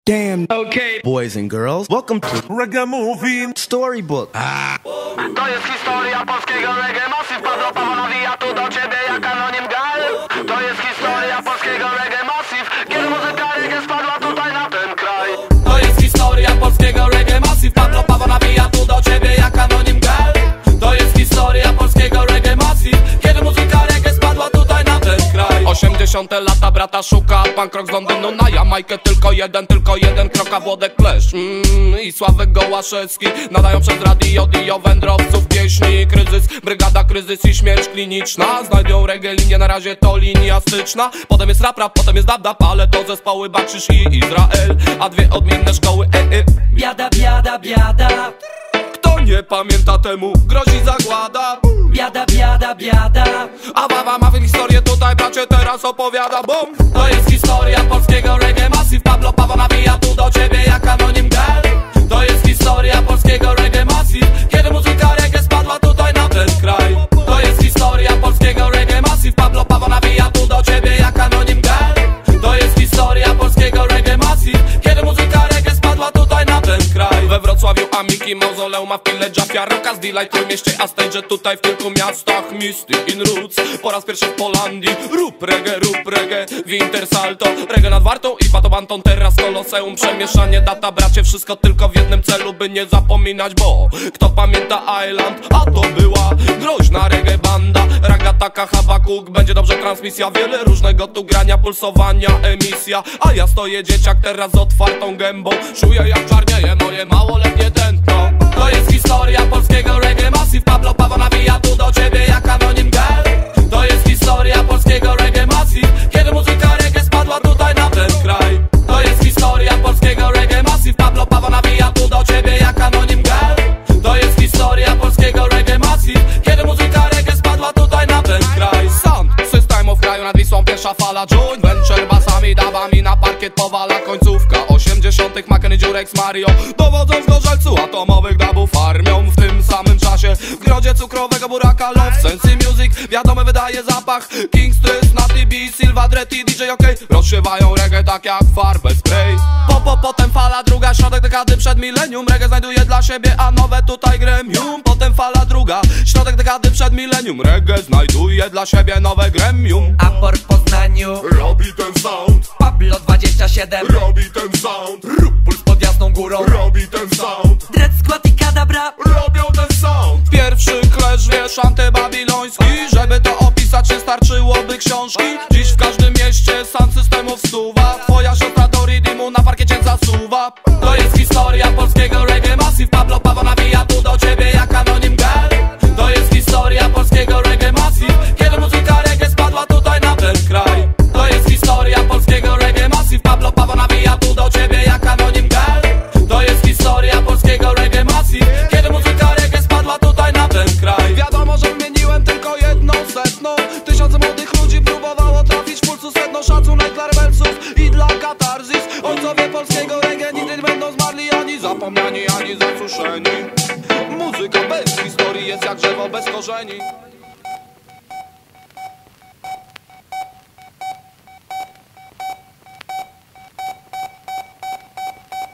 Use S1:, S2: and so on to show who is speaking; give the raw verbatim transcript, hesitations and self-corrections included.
S1: Damn. Okay. Boys and girls, welcome to
S2: Reggae Movie
S1: Storybook. Ah.
S3: To jest historia polskiego reggae. Massive Pablo Paweł nawija tu do ciebie jak anonim gal. To jest historia polskiego reggae. Massive, kiedy muzyka reggae spadła tutaj na ten kraj. To jest historia polskiego reggae. Massive Pablo Paweł nawija tu do ciebie jak anonim gal. To jest historia polskiego reggae. Massive, kiedy muzyka reggae spadła tutaj na ten kraj. Osiemdziesiąte lata brata szuka, punk rock z Londynu na Jamajkę. Tylko jeden, tylko jeden kroka Włodek Klesz mm, i Sławek Gołaszewski nadają przez radio dio wędrowców pieśni. Kryzys, brygada, kryzys i śmierć kliniczna. Znajdą reggae linię, na razie to linia styczna. Potem jest rap, rap, potem jest dab, dab, ale to zespoły Bakrzyż i Izrael, a dwie odmienne szkoły e, e. Biada, biada, biada. Kto nie pamięta, temu grozi zagłada. Biada, biada, biada. A wawa ma historię tutaj, bracie, teraz opowiada, bum. To jest historia polskiego reggae. Massive Pablo Paweł nawija tu do ciebie jak anonim gal. To jest historia polskiego reggae. Massive, kiedy muzyka reggae spadła tutaj na ten kraj. To jest historia polskiego reggae. Massive Pablo Paweł nawija tu do ciebie jak anonim gal. To jest historia polskiego reggae. Massive, kiedy muzyka reggae spadła tutaj na ten kraj. We Wrocławiu Amiki, mauzoleum, a w Pile Jafia, Rokas, Delight, w mieście, a stage tutaj w kilku miastach. Misty in Roots, po raz pierwszy w Polandii. Rób reggae, rób reggae, Winter Salto, reggae nad Wartą i Pato Banton, teraz Koloseum. Przemieszanie, data, bracie, wszystko tylko w jednym celu, by nie zapominać, bo kto pamięta Island, a to była groźna reggae banda. Ragataka, Habakuk, będzie dobrze transmisja, wiele różnego tu grania, pulsowania, emisja. A ja stoję dzieciak teraz z otwartą gębą, czuję jak czarnieje moje małoletnie tętno. To jest historia polskiego reggae. Massive Pablo Paweł nawija tu do ciebie jak anonim gal. To jest historia polskiego reggae. Massive, kiedy muzyka reggae spadła tutaj na ten kraj. To jest historia polskiego reggae. Massive Pablo Paweł nawija tu do ciebie jak anonim gal. To jest historia polskiego reggae. Massive, kiedy muzyka reggae spadła tutaj na ten kraj. Sound systemu w kraju nad Wisłą, pierwsza fala joint venture, basami, dawami na parkiet powala końcówka osiemdziesiątych. Makeny, Dziurek, Mario dowodzą z gorzelcu atomowych dubów armią. W tym samym czasie w grodzie cukrowego buraka Love Sensi Music wiadomo wydaje zapach. Kingston, Natty B, Silva, Dretty, D J OK rozsiewają reggae tak jak farbę spray. Po, po, potem fala druga, środek dekady przed milenium. Reggae znajduje dla siebie, a nowe tutaj gremium. Potem fala druga, środek dekady przed milenium. Reggae znajduje dla siebie nowe gremium.
S4: Aport w Poznaniu
S2: robi ten sound.
S4: Pablo dwadzieścia siedem
S2: robi ten sound.
S4: Puls pod Jasną Górą
S2: robi ten sound.
S4: Dread Squad i Kadabra
S2: robią ten sound.
S3: Pierwszy klesz, wiesz, antybabiloński. Żeby to opisać, nie starczyłoby książki. Dziś w każdym mieście sound systemów stuwa. Twoja siostra do rytmu na parkiecie zasuwa. To jest historia polskiego reggae. Massive Pablo Paweł nawija tu do ciebie jak anonim gal. To jest historia polskiego reggae. Massive, kiedy muzyka reggae spadła tutaj na ten kraj. To jest historia polskiego reggae. Massive Pablo Paweł nawija tu do ciebie jak anonim gal. To jest historia polskiego reggae. Massive, kiedy muzyka reggae spadła tutaj na ten kraj. Wiadomo, że wymieniłem tylko jedną setną. Tysiące młodych ludzi próbowało trafić w pulsu sedno. Szacunek dla rebelsów i dla katarzis. Ojcowie polskiego reggae nigdy nie będą zmarli, ani zapomniani, ani zasuszeni. Muzyka bez historii jest jak drzewo bez korzeni.